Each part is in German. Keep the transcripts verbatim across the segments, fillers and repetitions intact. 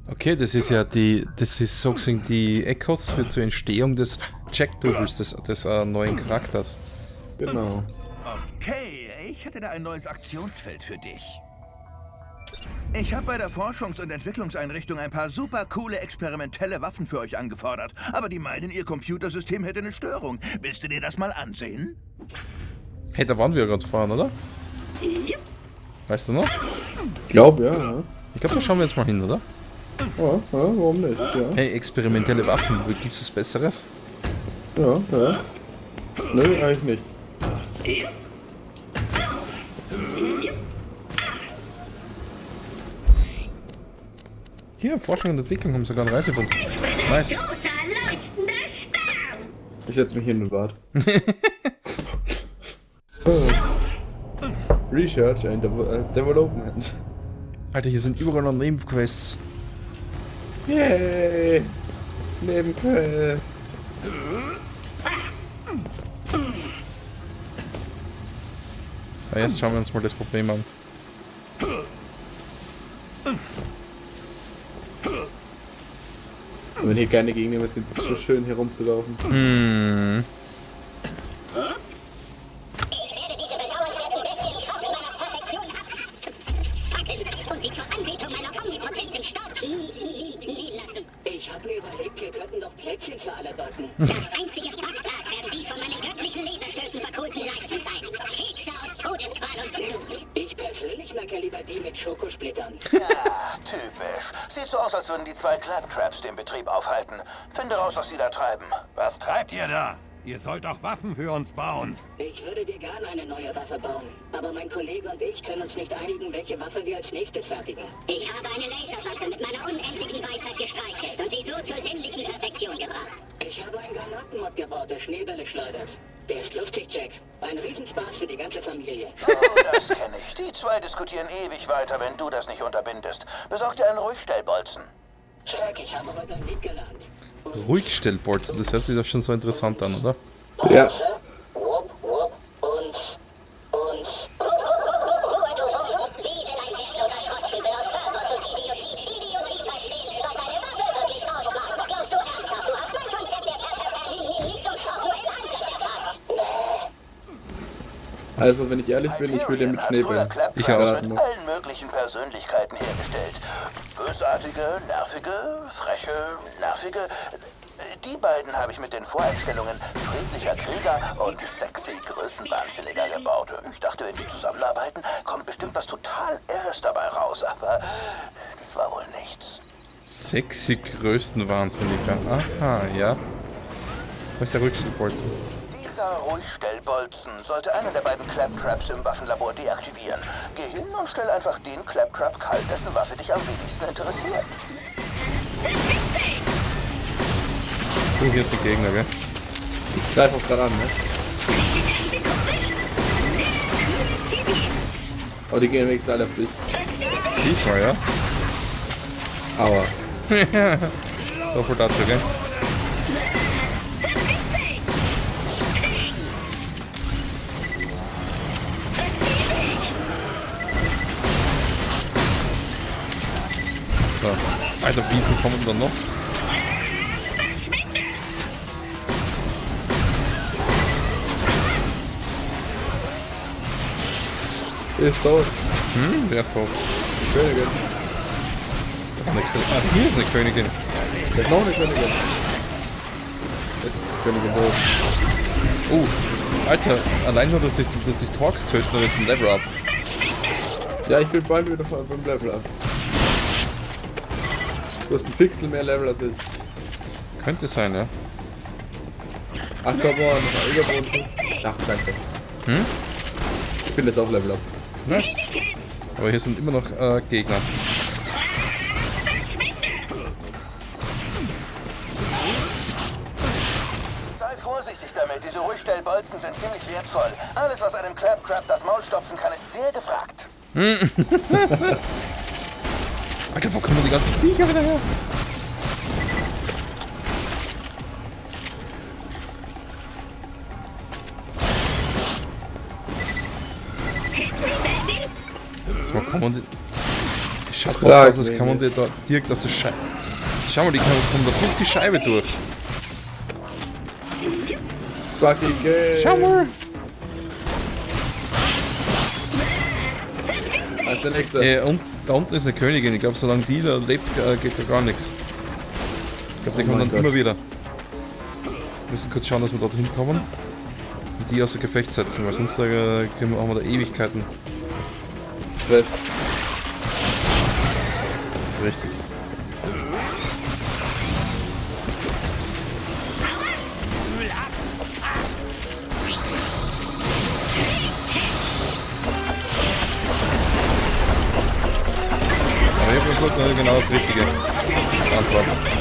Okay, das ist ja die, das ist sozusagen die Echos für zur Entstehung des Jackbuffels, des, des äh, neuen Charakters. Genau. Okay, ich hätte da ein neues Aktionsfeld für dich. Ich habe bei der Forschungs- und Entwicklungseinrichtung ein paar super coole experimentelle Waffen für euch angefordert, aber die meinen, ihr Computersystem hätte eine Störung. Willst du dir das mal ansehen? Hey, da waren wir ja gerade vorhin, oder? Weißt du noch? Ich glaube, ja, ja. Ich glaube, da schauen wir jetzt mal hin, oder? Ja, ja, warum nicht? Ja, Hey, experimentelle Waffen, wo gibt's was Besseres? ja. ja. Nö, eigentlich nicht. Hier, Forschung und Entwicklung haben sogar einen Reisepunkt. Nice. Ich setze mich hin und warte. Oh. Research and Dev Development. Alter, hier sind überall noch Nebenquests. Yay! Nebenquests. Ja, jetzt schauen wir uns mal das Problem an. Und wenn hier keine Gegner sind, ist es so schön hier rumzulaufen. Hm. Ich werde diese bedauernswerten Bestien die Kraft meiner Perfektion abfackeln und sie zur Anbetung meiner Omnipotenz im Staub knien, knien, knien lassen. Ich habe mir überlegt, wir könnten doch Plätzchen für alle backen. Das einzige Prachtwerk werden die von meinen göttlichen Laserstößen verkohlten Leichen sein. Kekse aus Todesqual und Blut. Ich persönlich mag ja lieber die mit Schokosplittern. Ja, typisch. Sieht so aus, als würden die zwei Claptraps den Betrieb aufhalten. Finde raus, was sie da treiben. Was treibt ihr da? Ihr sollt doch Waffen für uns bauen. Ich würde dir gerne eine neue Waffe bauen. Aber mein Kollege und ich können uns nicht einigen, welche Waffe wir als nächstes fertigen. Ich habe eine Laserwaffe mit meiner unendlichen Weisheit gestreichelt und sie so zur sinnlichen Perfektion gebracht. Ich habe einen Granatenmod gebaut, der Schneebälle schleudert. Der ist lustig, Jack. Ein Riesenspaß für die ganze Familie. Oh, das kenne ich. Die zwei diskutieren ewig weiter, wenn du das nicht unterbindest. Besorg dir einen Ruhigstellbolzen. Jack, ich habe heute ein Lied gelernt. Ruhigstellbolzen, das hört sich doch schon so interessant an, oder? Ja. Wupp, wupp, und, und... Ruhe, du Wurm! Diese ein wertloser Schrottkübel aus Servos und Idiotie. Idiotie verstehen, was eine Waffe wirklich ausmacht. Glaubst du ernsthaft, du hast mein Konzept der perfekten nicht durchschaut, nur im Ansatz erfasst? Also, wenn ich ehrlich bin, ich will den mit Schneebällen. Ich auch. mit allen möglichen Persönlichkeiten hergestellt. Bösartige, nervige, freche, nervige. Die beiden habe ich mit den Voreinstellungen friedlicher Krieger und sexy Größenwahnsinniger gebaut. Ich dachte, wenn die zusammenarbeiten, kommt bestimmt was total Irres dabei raus. Aber das war wohl nichts. Sexy Größenwahnsinniger. Aha, ja. Wo ist der Ruhigstellbolzen? Dieser Ruhigstellbolzen sollte einen der beiden Claptraps im Waffenlabor deaktivieren. Geh hin und stell einfach den Claptrap kalt, dessen Waffe dich am wenigsten interessiert. Oh, hier ist der Gegner, gell? Ich greife auch gerade an, ne? Oh, die gehen wenigstens alle auf dich. Diesmal, ja? Aua. So viel dazu, gell? So. Alter, wie viel kommen da noch? Ist tot. Hm, wer ist tot? Die Königin. Eine Kö ah, hier ist eine Königin. Da ist noch eine Königin. Jetzt ist die Königin tot. Oh, Alter, allein nur durch die, durch die Torx töten, da ist ein Level Up. Ja, ich bin bald wieder beim Level up. Du hast einen Pixel mehr Level als ich. Könnte sein, ja. Ach, komm on, noch mal überwunden. Ach, danke. Hm? Ich bin jetzt auch Level up. Nice. Aber hier sind immer noch äh, Gegner. Sei vorsichtig damit, diese Ruhigstellbolzen sind ziemlich wertvoll. Alles, was einem Claptrap das Maul stopfen kann, ist sehr gefragt. Alter, wo kommen die ganzen Viecher wieder her? So, wo kommen die... Schaut fast Frag aus, als mich kann man dir nicht. da direkt aus der Scheibe... Schau mal, die kann kommen da durch die Scheibe durch. Fucking geil. Schau mal! Da ist der nächste. Äh, und da unten ist eine Königin. Ich glaube, solange die da lebt, äh, geht da gar nichts. Ich glaube, die Oh kommen mein dann Gott. immer wieder. Wir müssen kurz schauen, dass wir dort hinkommen. Und die außer Gefecht setzen, weil sonst äh, können wir, haben wir da Ewigkeiten. Stress. Richtig. Aber ich habe uns genau das Richtige. Das Antwort.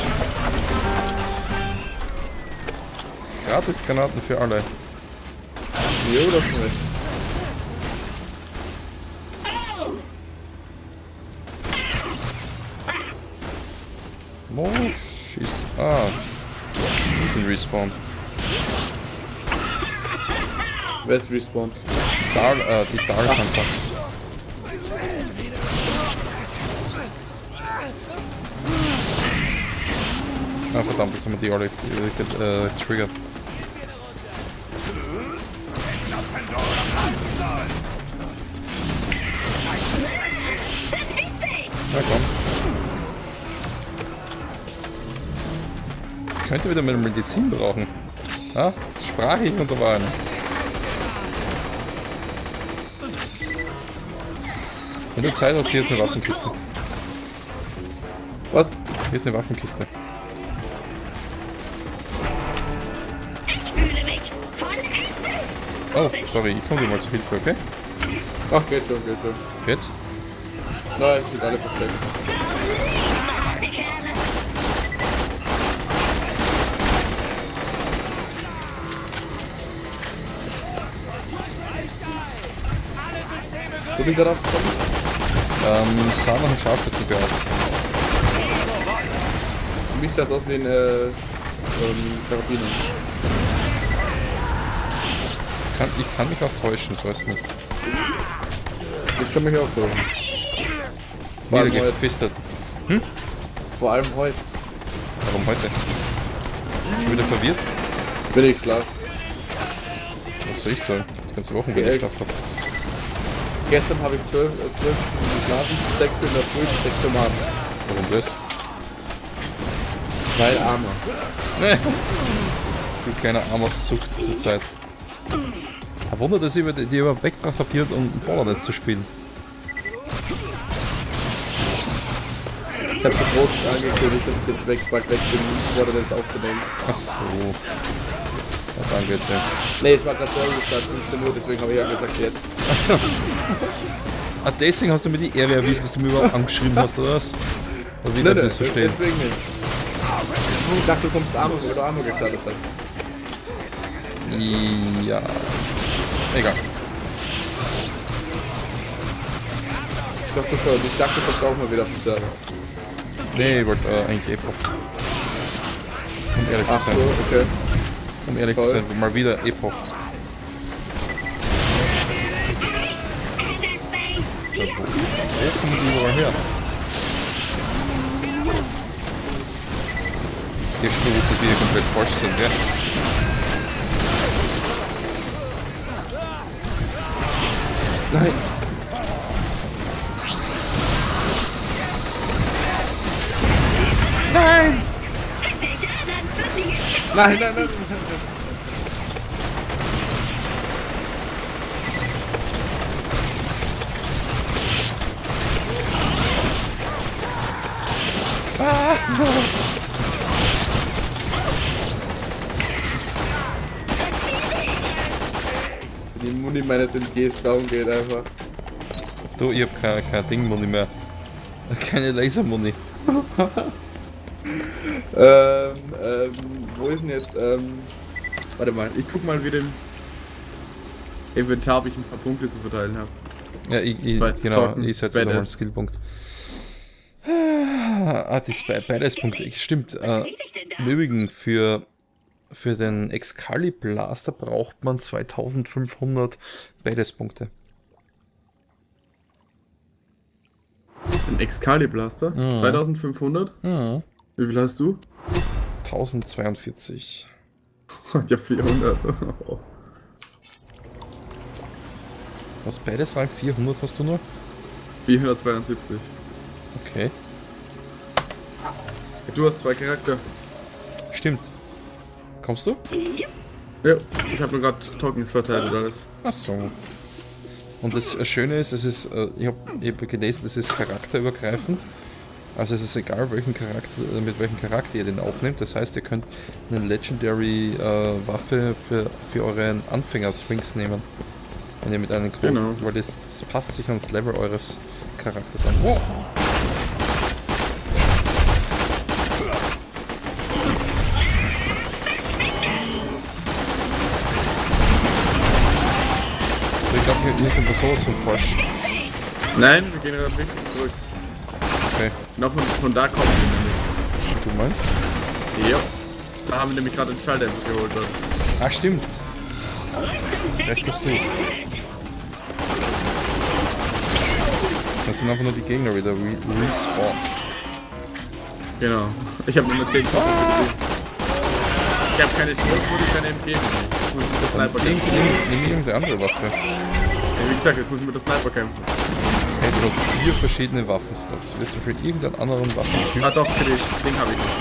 Gratis Granaten für alle. Jo, das ist recht. Oh, schießt. Ah. Die sind respawned. Wer ist respawned? Dahl, äh, die Dahlkämpfer. Ah, verdammt, jetzt haben wir die alle äh, getriggert. Na komm. Ich könnte wieder mal Medizin brauchen. Ah, sprach ich und da war einer. Wenn du Zeit hast, hier ist eine Waffenkiste. Was? Hier ist eine Waffenkiste. Oh, sorry, ich komme dir mal zur Hilfe, okay? Ach, geht schon, geht schon. Jetzt? Nein, sind alle versteckt. Du bist gerade aufgekommen? Ähm, sah nach einem Scharfschützengewehr aus. Für mich sieht das aus wie ein, äh, ähm, Karabiner. Kann, ich kann mich auch täuschen, so ist nicht. Ich kann mich auch täuschen. Vor Wieder allem heute. gefistet. Vor allem heute. Warum heute? Schon wieder verwirrt? Bin ich schlaf. Was soll ich sagen? Die ganze Woche bin Ja, ich schlafen gehabt. Gestern habe ich zwölf, äh, zwölf Stunden geschlafen, sechs in der Früh bis sechs Uhr abends. Warum das? Weil armer. Du kleiner armer Sucht zur Zeit. Ein Wunder, dass ich über die, die überhaupt weggebracht habe, hier um Borderlands zu spielen. Ich habe so groß angekündigt, dass ich jetzt weg, bald weg bin, um Borderlands aufzunehmen. Ach so. Ja, danke jetzt. Ja. Nee, es war gerade Service-Start, fünfzehn Uhr, deswegen habe ich ja gesagt jetzt. Achso. Ah, deswegen hast du mir die Ehre erwiesen, dass du mir überhaupt angeschrieben hast, oder was? Oder wie Nein, darf ich das nein, verstehen? deswegen nicht. Ich dachte, du kommst Armut, weil du Armut gestartet hast. Ja. Egal. Ich dachte schon, ich dachte, du kommst auch mal wieder auf den Server. Nee, ich wollte äh, eigentlich Epoch. Um ehrlich Ach zu so, sein. okay. Um ehrlich Toll. zu sein, mal wieder Epoch. So, wo, wo kommen die überall her? Hier schon gewusst, dass die hier komplett falsch sind, gell? Nein. Nein! Nein, nein, nein, nein. Die Muni meines M Gs down geht einfach. Du, ich hab kein, kein Ding-Money mehr. Keine Laser-Money. Ähm, ähm, wo ist denn jetzt, ähm, warte mal, ich guck mal, wie dem Inventar, ob ich ein paar Punkte zu verteilen habe. Ja, ich, ich, Bei genau, Talkens ich setze nochmal einen Badass. Skillpunkt. Ah, das Badass-Punkt, stimmt. Äh, Im Übrigen, für, für den Excalibur Blaster braucht man zweitausendfünfhundert Badass-Punkte. Ein Excalibur-Blaster? Mhm. zweitausendfünfhundert? Mhm. Wie viel hast du? tausendzweiundvierzig. Ich hab vierhundert. Was beide sagen? vierhundert hast du nur? vierhundertzweiundsiebzig. Okay. Du hast zwei Charakter. Stimmt. Kommst du? Ja, ich habe nur gerade Tokens verteilt und alles. Ach so. Und das Schöne ist, es ist, äh, ich habe hab gelesen, es ist charakterübergreifend. Also es ist egal, welchen Charakter, mit welchem Charakter ihr den aufnehmt. Das heißt, ihr könnt eine Legendary äh, Waffe für, für euren Anfänger-Twinks nehmen. Wenn ihr mit einem großen, Genau. weil das, das passt sich ans Level eures Charakters an. Wow. Ich glaube, hier sind wir sowas von falsch. Nein, wir gehen gerade richtig zurück. Okay. Genau von, von da kommen wir nämlich. Du meinst? Ja. Da haben wir nämlich gerade den Schalldämpfer geholt. Dort. Ach, stimmt. Recht hast du. Das sind einfach nur die Gegner wieder re respawn. Genau. Ich habe nur zehn Schuss gesehen. Ich habe keine Schrotflinte, ich kann eben geben. Jetzt muss ich mit der Sniper Nimm, kämpfen. nimm, nimm irgendeine andere Waffe. Ja, wie gesagt, jetzt muss ich mit der Sniper kämpfen. Hey, du hast vier verschiedene Waffenstats. Wirst du für irgendeinen anderen Waffentyp? Ah doch, für dich. Den habe ich nicht.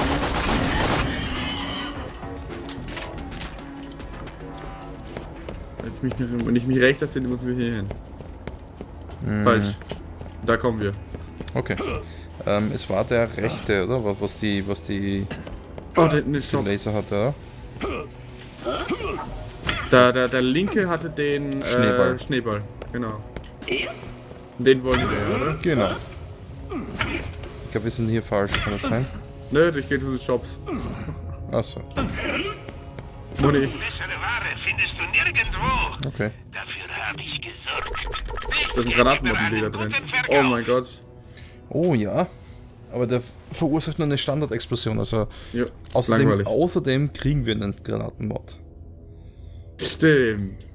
Wenn ich mich, nicht, wenn ich mich recht lasse, muss ich hier hin. Hm. Falsch. Da kommen wir. Okay. Ähm, es war der rechte, oder? Was, was die, was die, Oh, der, ne, die Shop. Laser hatte, oder? Da, der, der linke hatte den Schneeball. Äh, Schneeball. Genau. Den wollen wir, oder? Genau. Ich glaube, wir sind hier falsch, kann das sein? Nö, ich gehe zu den Shops. Achso, Moni. Bessere Ware findest du nirgendwo. okay. Dafür habe ich gesorgt. Da sind Granatenmodelleder drin. Oh mein Gott. Oh ja. Aber der verursacht nur eine Standardexplosion, also Ja, außerdem, langweilig. außerdem kriegen wir einen Granatenmod. Stimmt.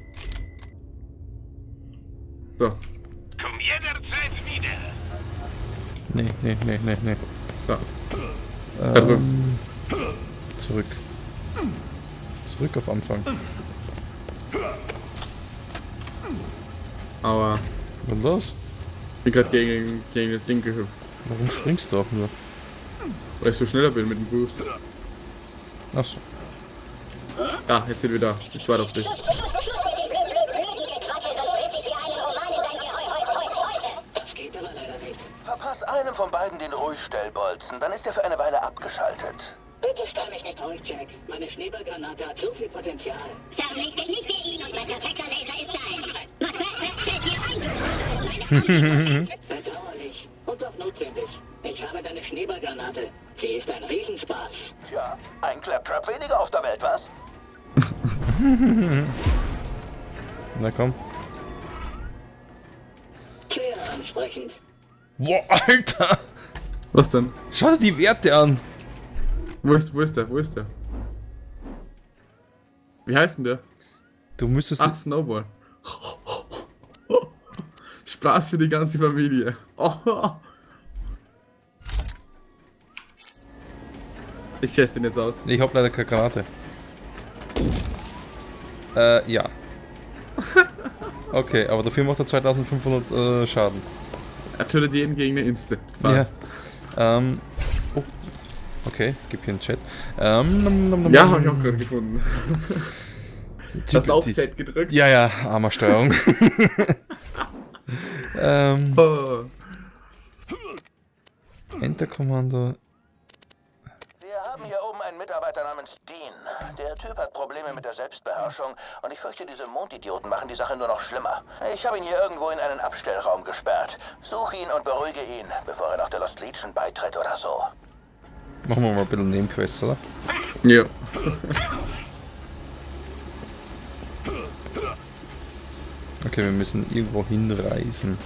So, Komm jederzeit wieder. Nee, nee, nee, nee, nee. da. Da drüben. Ähm, zurück. Zurück auf Anfang. Aber Was ist los? ich bin gerade gegen, gegen das Ding gehüpft. Warum springst du auch nur? Weil ich so schneller bin mit dem Boost. Achso. Ah, jetzt sind wir da. Ich warte auf dich. Schluss, Schluss, Schluss mit dem blöd, blöd, blöden Gequatsche, sonst dreht sich dir einen Roman in dein Gehäu- Heu- Heu- Häuser. Das geht aber leider nicht. Verpass einem von beiden den Ruhigstellbolzen, dann ist er für eine Weile abgeschaltet. Bitte stell mich nicht ruhig, Jack. Meine Schneeballgranate hat so viel Potenzial. Vernichte nicht für ihn und mein perfekter Laser ist dein. Was fällt fällt dir ein? Bedauerlich und doch notwendig. Ich habe deine Schneeballgranate. Sie ist ein Riesenspaß. Tja, ein Claptrap weniger auf der Welt, was? Na komm. Sehr ansprechend. Boah, Alter! Was denn? Schau dir die Werte an! Wo ist, wo ist der? Wo ist der? Wie heißt denn der? Du müsstest... Ach, Snowball. Spaß für die ganze Familie. Ich teste den jetzt aus. Ich hab leider keine Granate. Äh, ja. Okay, aber dafür macht er zweitausendfünfhundert äh, Schaden. Er tötet jeden Gegner instant. Ja. Fast. Ähm... Oh. Okay, es gibt hier einen Chat. Ähm... nom, nom, nom, Ja, nom. habe ich auch gerade gefunden. Typ- Hast du auf die- Z gedrückt? Ja, ja, Armersteuerung. ähm... Oh. Enter-Kommando... Wir haben hier oben einen Mitarbeiter namens Dean. Der Typ hat Probleme mit der Selbstbeherrschung und ich fürchte, diese Mondidioten machen die Sache nur noch schlimmer. Ich habe ihn hier irgendwo in einen Abstellraum gesperrt. Such ihn und beruhige ihn, bevor er noch der Lost Legion beitritt oder so. Machen wir mal ein bisschen Nebenquests, oder? Ja. Okay, wir müssen irgendwo hinreisen.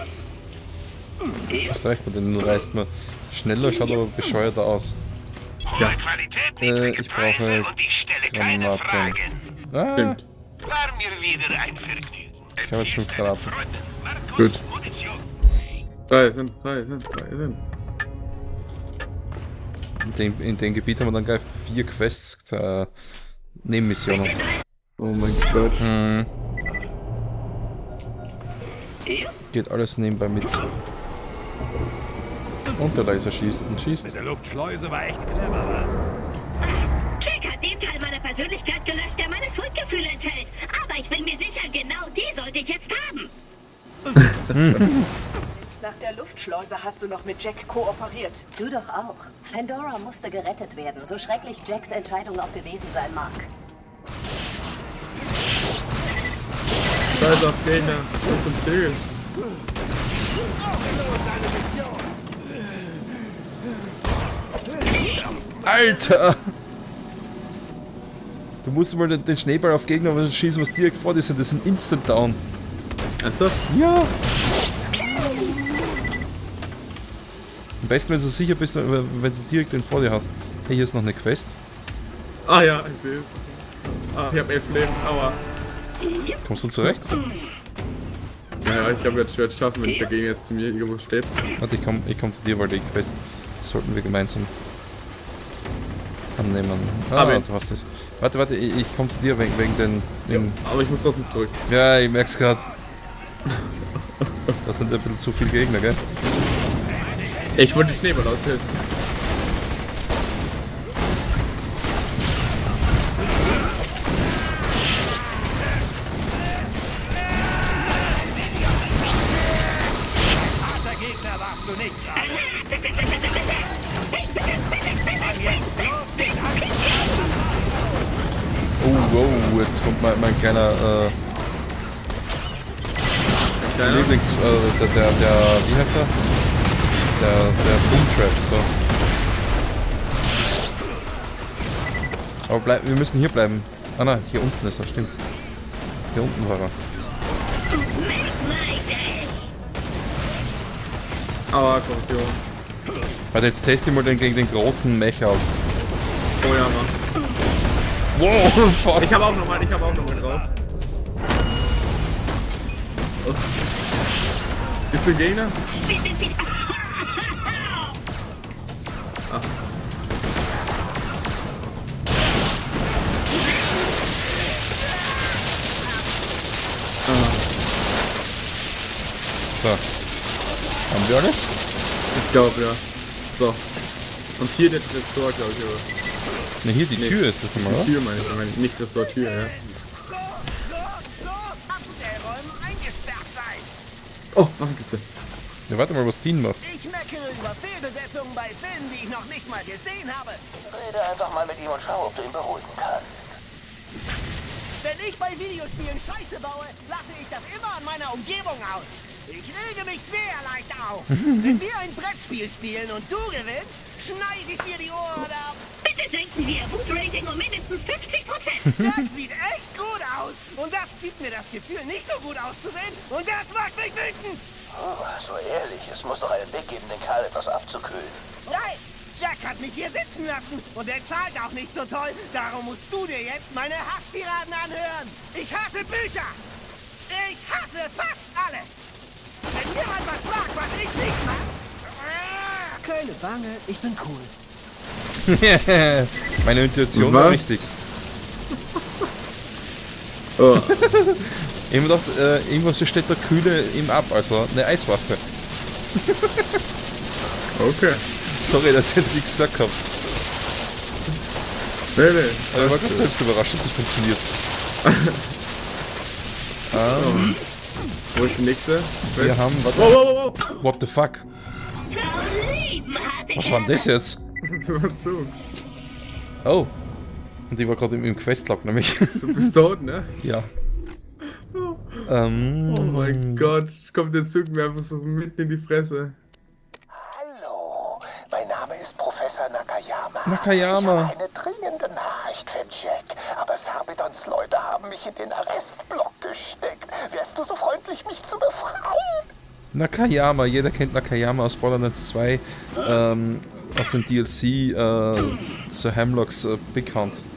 Was reicht man denn? Nun reist man schneller, schaut aber bescheuerter aus. Ja. Äh, ich brauche Granaten. Ah, Stimmt. War mir wieder ein Vergnügen. ich habe jetzt fünf Granaten. Gut. Drei sind, drei sind, drei sind. In dem, in dem Gebiet haben wir dann gleich vier Quests, äh, Nebenmissionen. Oh mein Gott. Hm. Geht alles nebenbei mit. Und der Laser schießt und schießt. Mit der Luftschleuse war echt clever, was? Jack hat den Teil meiner Persönlichkeit gelöscht, der meine Schuldgefühle enthält. Aber ich bin mir sicher, genau die sollte ich jetzt haben. Nach der Luftschleuse hast du noch mit Jack kooperiert. Du doch auch. Pandora musste gerettet werden, so schrecklich Jacks Entscheidung auch gewesen sein mag. Scheiß auf Gegner. Und zum Ziel. Alter! Du musst mal den, den Schneeball auf Gegner schießen, was direkt vor dir sind. Das sind Instant Down. Ernsthaft? Ja! Am besten, wenn du sicher bist, wenn du direkt den vor dir hast. Hey, hier ist noch eine Quest. Ah ja, ich sehe es. Ah, ich hab elf Leben, aua. Kommst du zurecht? Naja, ich glaube, jetzt werde es schaffen, wenn der Gegner jetzt zu mir irgendwo steht. Warte, ich komm, ich komm zu dir, weil die Quest sollten wir gemeinsam annehmen. Ah, Aber du hast es. Warte, warte, ich, ich komm zu dir wegen, wegen den... Wegen Aber ich muss trotzdem zurück. ja, ich merk's grad. Da sind ein bisschen zu viele Gegner, gell? Ich wollte den Schneeball austesten. Der Gegner darfst du nicht rein. Mann, jetzt los, nicht Angst. Oh, wow, jetzt kommt mein, mein kleiner, äh, Kleiner? Lieblings, äh, der, der, der, wie heißt der? Der, der Boomtrap, so. Aber bleib, wir müssen hier bleiben. Ah nein, hier unten ist er, stimmt. Hier unten war er. Aua, Kommission. Warte, jetzt teste ich mal den gegen den großen Mech aus. Oh ja, Mann. Wow, fast. Ich habe auch nochmal, ich habe auch nochmal drauf. Oh. Bist du ein Gegner? Ah. So. Haben wir alles? Ich glaube, ja. So. Und hier das Tor, glaube ich, aber. Ne, hier die Nee. Tür ist das nochmal, Die oder? Tür meine ich, meine ich. Nicht das Tor, Tür, ja. So, so, so. Abstellräumen eingesperrt sein. Oh, Waffenkiste. Ja, warte mal, was Dean macht. Ich meckere über Fehlbesetzungen bei Filmen, die ich noch nicht mal gesehen habe. Rede einfach mal mit ihm und schau, ob du ihn beruhigen kannst. Wenn ich bei Videospielen Scheiße baue, lasse ich das immer an meiner Umgebung aus. Ich rege mich sehr leicht auf. Wenn wir ein Brettspiel spielen und du gewinnst, schneide ich dir die Ohren ab. Bitte senken Sie Ihr Wut-Rating um mindestens fünfzig Prozent. Jack sieht echt gut aus. Und das gibt mir das Gefühl, nicht so gut auszusehen. Und das macht mich wütend. Oh, so ehrlich, es muss doch einen Weg geben, den Karl etwas abzukühlen. Nein, Jack hat mich hier sitzen lassen. Und er zahlt auch nicht so toll. Darum musst du dir jetzt meine Hasstiraden anhören. Ich hasse Bücher. Ich hasse fast alles. Wenn jemand was mag, was ich nicht mag. Keine Bange, ich bin cool. Meine Intuition Was? war richtig. Oh. Ich hab mir gedacht, äh, irgendwas steht der Kühle ihm ab, also eine Eiswaffe. Okay. Sorry, dass ich jetzt nichts gesagt habe. Nee, nee. Aber ich war ganz selbst überrascht, dass es funktioniert. ähm, Wo ist die nächste? wir haben, warte, Wow, wow, wow, wow. what the fuck? Was war denn das jetzt? Das war so. Oh. Und ich war gerade im, im Questlog nämlich. Du bist tot, ne? Ja. Ähm, Oh mein Gott, kommt der Zug mir einfach so mitten in die Fresse. Hallo, mein Name ist Professor Nakayama. Nakayama. Ich habe eine dringende Nachricht für Jack, aber Sarpedons Leute haben mich in den Arrestblock gesteckt. Wärst du so freundlich, mich zu befreien? Nakayama, jeder kennt Nakayama aus Borderlands zwei. Ähm, aus dem D L C äh, Sir Hemlocks äh, Big Hunt.